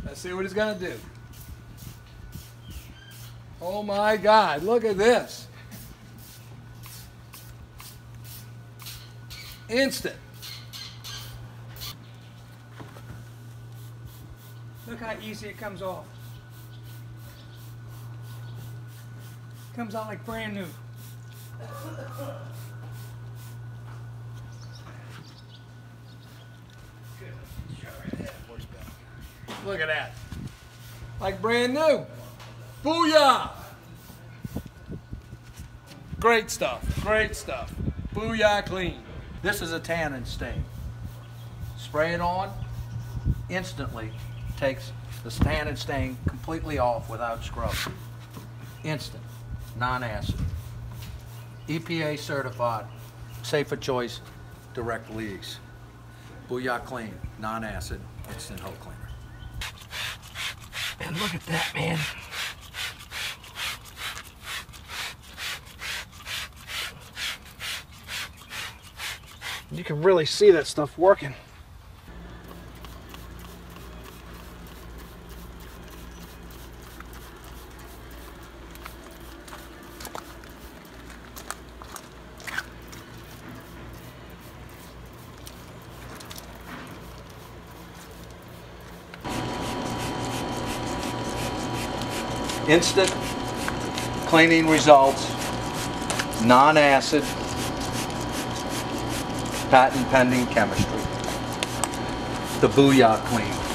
Let's see what it's gonna do. Oh my God, look at this. Instant. Look how easy it comes off. Comes out like brand new. Look at that. Like brand new. Booyah! Great stuff, great stuff. Booyah clean. This is a tan and stain. Spray it on, instantly takes the tan and stain completely off without scrub. Instant, non-acid. EPA certified, safer choice, direct leagues. Booyah clean, non-acid, instant hoe cleaner. And look at that, man. You can really see that stuff working. Instant cleaning results, non-acid, patent pending chemistry. The Booyah Clean.